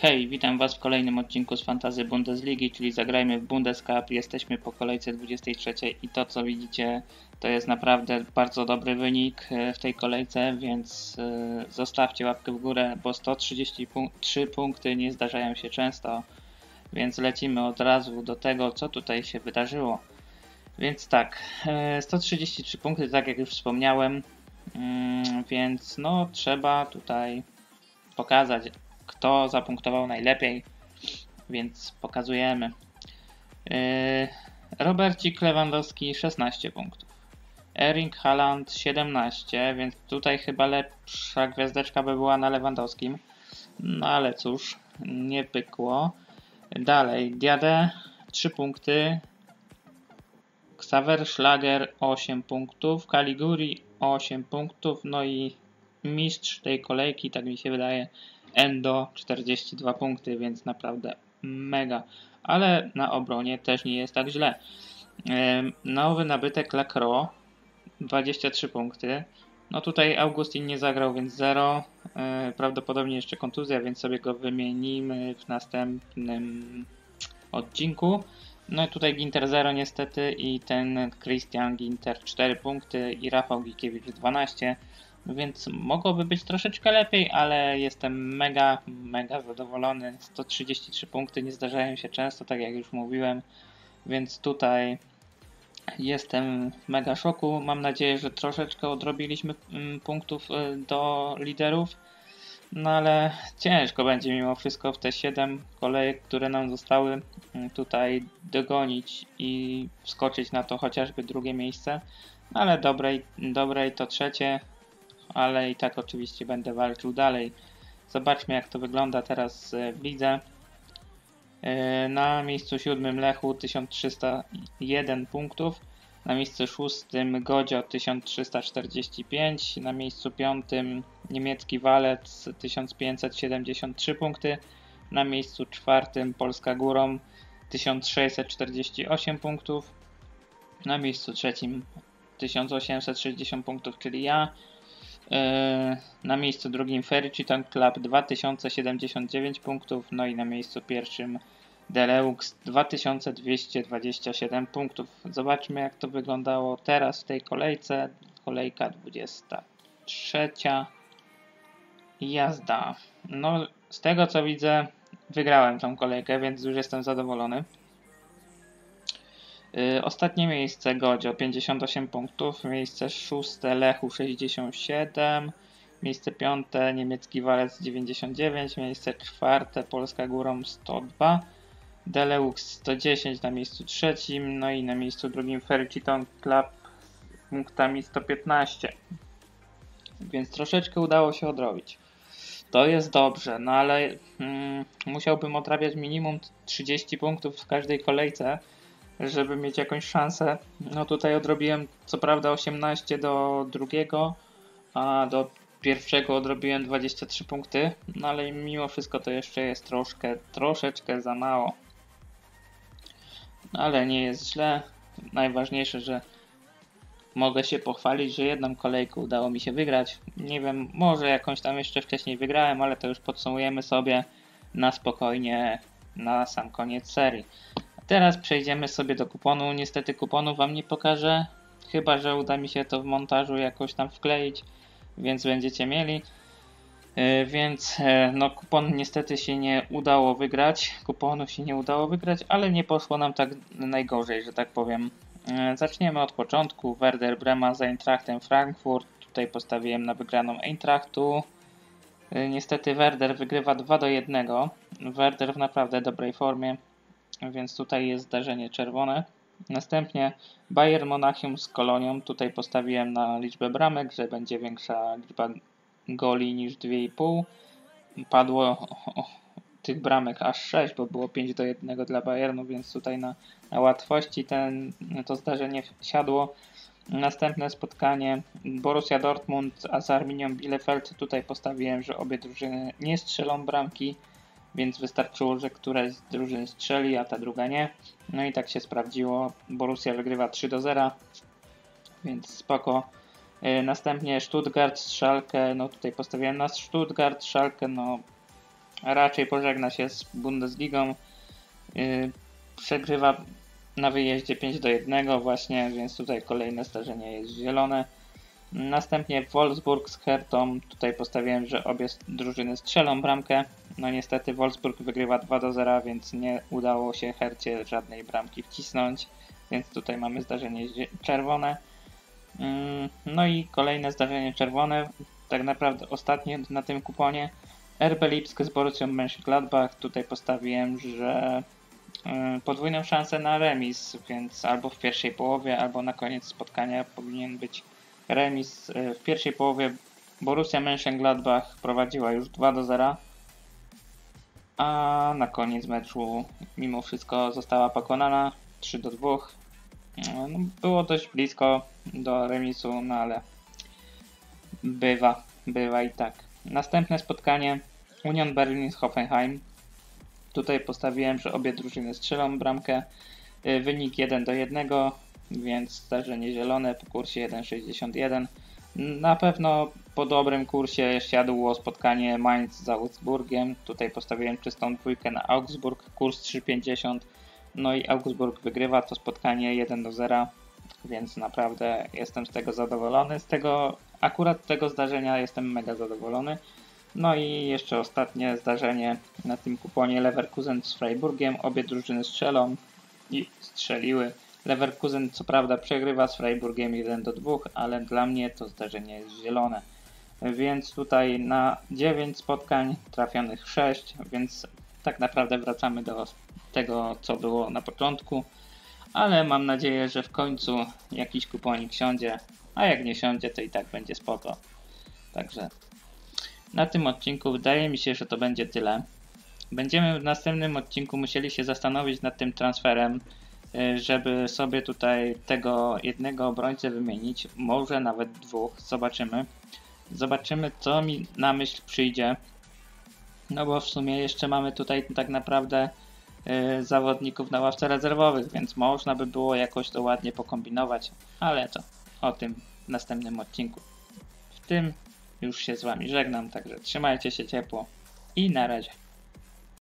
Hej, witam Was w kolejnym odcinku z Fantasy Bundesligi, czyli zagrajmy w Bundescup. Jesteśmy po kolejce 23 i to co widzicie to jest naprawdę bardzo dobry wynik w tej kolejce, więc zostawcie łapkę w górę, bo 133 punkty nie zdarzają się często, więc lecimy od razu do tego co tutaj się wydarzyło. Więc tak, 133 punkty, tak jak już wspomniałem, więc no trzeba tutaj pokazać, kto zapunktował najlepiej, więc pokazujemy. Robercik Lewandowski 16 punktów, Erling Haaland 17, więc tutaj chyba lepsza gwiazdeczka by była na Lewandowskim, no ale cóż, nie pykło. Dalej, Diade 3 punkty, Xaver Schlager 8 punktów, Caliguri 8 punktów, no i mistrz tej kolejki, tak mi się wydaje, Endo 42 punkty, więc naprawdę mega, ale na obronie też nie jest tak źle. Nowy nabytek Lacroix 23 punkty, no tutaj Augustin nie zagrał, więc 0, prawdopodobnie jeszcze kontuzja, więc sobie go wymienimy w następnym odcinku. No i tutaj Ginter 0 niestety i ten Christian Ginter 4 punkty i Rafał Gikiewicz 12, więc mogłoby być troszeczkę lepiej, ale jestem mega zadowolony. 133 punkty nie zdarzają się często, tak jak już mówiłem, więc tutaj jestem w mega szoku. Mam nadzieję, że troszeczkę odrobiliśmy punktów do liderów, no ale ciężko będzie mimo wszystko w te 7 kolejek, które nam zostały, tutaj dogonić i wskoczyć na to chociażby drugie miejsce, no ale dobrej to trzecie, ale i tak oczywiście będę walczył dalej. Zobaczmy jak to wygląda teraz w lidze. Na miejscu 7 Lechu 1301 punktów, na miejscu 6 Godzio 1345, na miejscu 5 niemiecki Walec 1573 punkty, na miejscu 4 Polska Górą 1648 punktów, na miejscu 3 1860 punktów, czyli ja. Na miejscu drugim Ferry Chiton Club 2079 punktów, no i na miejscu pierwszym Deleux 2227 punktów. Zobaczmy jak to wyglądało teraz w tej kolejce. Kolejka 23. Jazda. No z tego co widzę wygrałem tą kolejkę, więc już jestem zadowolony. Ostatnie miejsce Godzio 58 punktów, miejsce 6 Lechu 67, miejsce 5 niemiecki Walec 99, miejsce 4 Polska Górą 102, Deleux 110 na miejscu 3, no i na miejscu drugim Ferry Chiton Club z punktami 115, więc troszeczkę udało się odrobić. To jest dobrze, no ale musiałbym odrabiać minimum 30 punktów w każdej kolejce, żeby mieć jakąś szansę. No tutaj odrobiłem co prawda 18 do drugiego, a do pierwszego odrobiłem 23 punkty, no ale mimo wszystko to jeszcze jest troszeczkę za mało. No ale nie jest źle. Najważniejsze, że mogę się pochwalić, że jedną kolejkę udało mi się wygrać. Nie wiem, może jakąś tam jeszcze wcześniej wygrałem, ale to już podsumujemy sobie na spokojnie na sam koniec serii. Teraz przejdziemy sobie do kuponu. Niestety kuponu wam nie pokażę, chyba że uda mi się to w montażu jakoś tam wkleić, więc będziecie mieli. Więc no kupon niestety się nie udało wygrać, kuponu się nie udało wygrać, ale nie poszło nam tak najgorzej, że tak powiem. Zaczniemy od początku. Werder Brema z Eintrachtem Frankfurt. Tutaj postawiłem na wygraną Eintrachtu. Niestety Werder wygrywa 2-1. Werder w naprawdę dobrej formie, więc tutaj jest zdarzenie czerwone. Następnie Bayern Monachium z Kolonią. Tutaj postawiłem na liczbę bramek, że będzie większa liczba goli niż 2,5. Padło tych bramek aż 6, bo było 5-1 dla Bayernu, więc tutaj na łatwości to zdarzenie siadło. Następne spotkanie Borussia Dortmund z Arminią Bielefeld. Tutaj postawiłem, że obie drużyny nie strzelą bramki, więc wystarczyło, że któraś z drużyn strzeli, a ta druga nie. No i tak się sprawdziło. Borussia wygrywa 3-0, więc spoko. Następnie Stuttgart z Schalke. No tutaj postawiłem na Stuttgart, Schalke no raczej pożegna się z Bundesligą. Przegrywa na wyjeździe 5-1 właśnie, więc tutaj kolejne zdarzenie jest zielone. Następnie Wolfsburg z Hertą. Tutaj postawiłem, że obie drużyny strzelą bramkę. No niestety Wolfsburg wygrywa 2-0, więc nie udało się Hercie żadnej bramki wcisnąć. Więc tutaj mamy zdarzenie czerwone. No i kolejne zdarzenie czerwone. Tak naprawdę ostatnie na tym kuponie. RB Lipsk z Borussią Mönchengladbach. Tutaj postawiłem, że podwójną szansę na remis, więc albo w pierwszej połowie, albo na koniec spotkania powinien być remis. W pierwszej połowie Borussia Mönchengladbach prowadziła już 2-0, a na koniec meczu mimo wszystko została pokonana 3-2. No, było dość blisko do remisu, no ale bywa i tak. Następne spotkanie Union Berlin z Hoffenheim. Tutaj postawiłem, że obie drużyny strzelą bramkę. Wynik 1-1, więc zdarzenie zielone po kursie 1,61. Na pewno po dobrym kursie siadło spotkanie Mainz z Augsburgiem. Tutaj postawiłem czystą dwójkę na Augsburg, kurs 3,50. No i Augsburg wygrywa to spotkanie 1-0, więc naprawdę jestem z tego zadowolony. Akurat tego zdarzenia jestem mega zadowolony. No i jeszcze ostatnie zdarzenie na tym kuponie Leverkusen z Freiburgiem. Obie drużyny strzelą i strzeliły. Leverkusen co prawda przegrywa z Freiburgiem 1-2, ale dla mnie to zdarzenie jest zielone. Więc tutaj na 9 spotkań trafionych 6, więc tak naprawdę wracamy do tego, co było na początku. Ale mam nadzieję, że w końcu jakiś kuponik siądzie, a jak nie siądzie, to i tak będzie spoko. Także na tym odcinku wydaje mi się, że to będzie tyle. Będziemy w następnym odcinku musieli się zastanowić nad tym transferem, żeby sobie tutaj tego jednego obrońcę wymienić, może nawet dwóch, zobaczymy. Zobaczymy, co mi na myśl przyjdzie. No bo w sumie jeszcze mamy tutaj tak naprawdę zawodników na ławce rezerwowych, więc można by było jakoś to ładnie pokombinować, ale to o tym w następnym odcinku. W tym już się z wami żegnam, także trzymajcie się ciepło i na razie.